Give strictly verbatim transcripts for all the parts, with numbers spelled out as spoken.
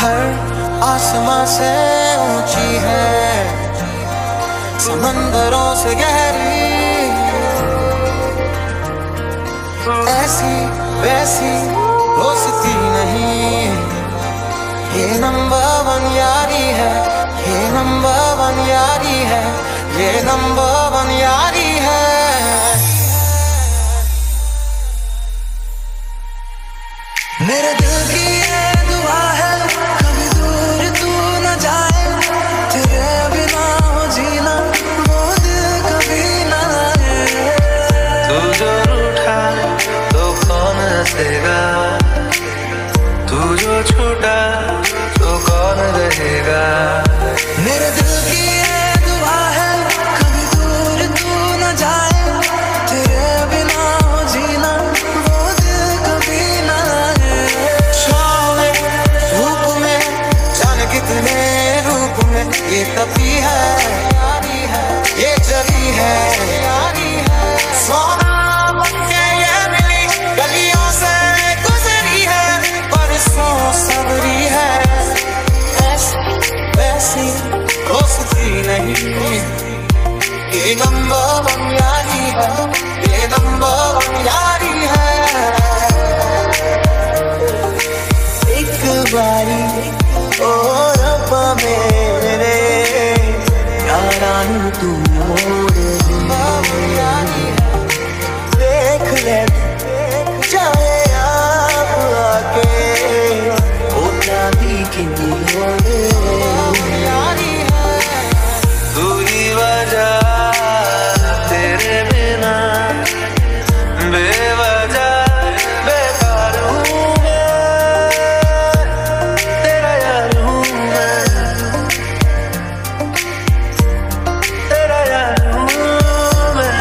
हर आसमां से ऊंची है, समंदरों से गहरी, ऐसी वैसी दोस्ती नहीं, ये नंबर वन यारी है, ये नंबर वन यारी है, ये नंबर वन यारी है। मेरे दिल की ये दुआ है, कभी दूर तू न जाए, तेरे बिना हो जीना वो दिल कभी न आए। तू जो रूठा तो कौन हंसेगा, तू जो छूटा तो कौन रहेगा। मेरे दिल की ये दुआ है, कभी दूर तू न जाए, तेरे बिना हो जीना वो दिल कभी न आए। छाँव में धूप में जाने कितने रूप में, ये तभी है ये जभी है, सोना बनके ये मिली, गलियों से गुजरी है, बरसों सबरी है, ऐसी दोस्ती नहीं, ये नंबर वन यारी है, ये नंबर वन यारी है। एक बारी ओ रब्बा मेरे यारानू तू मोड़ दे, देख ले चाहे आप आके उतना भी किन्नी मोड़ यारी है। तू ही वजह तेरे बिना बेवजह बेकार हूँ मैं, तेरा यार हूँ मैं, तेरा यार हूँ मैं।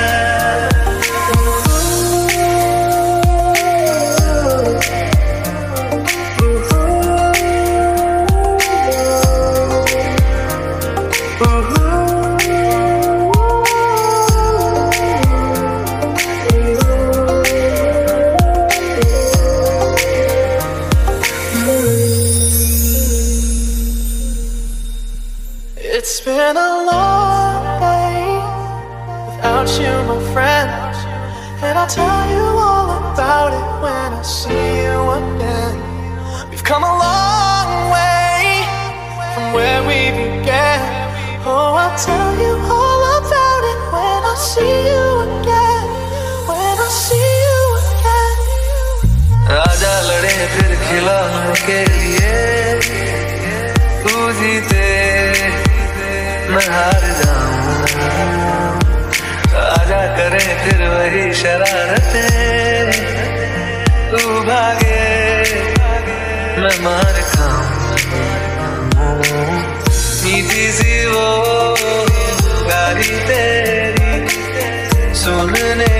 It's been a long day without you, my friend, and I'll tell you all about it when I see you again. We've come a long way from where we began. Oh, I'll tell you all about it when I see you again, when I see you again. आजा लड़े फिर खिलौनों के लिए, तू जीते मैं हार जाऊं। आजा करें फिर वही शरारतें, तू भागे मैं मार खाऊं। मीठी सी वो गाली तेरी सुनने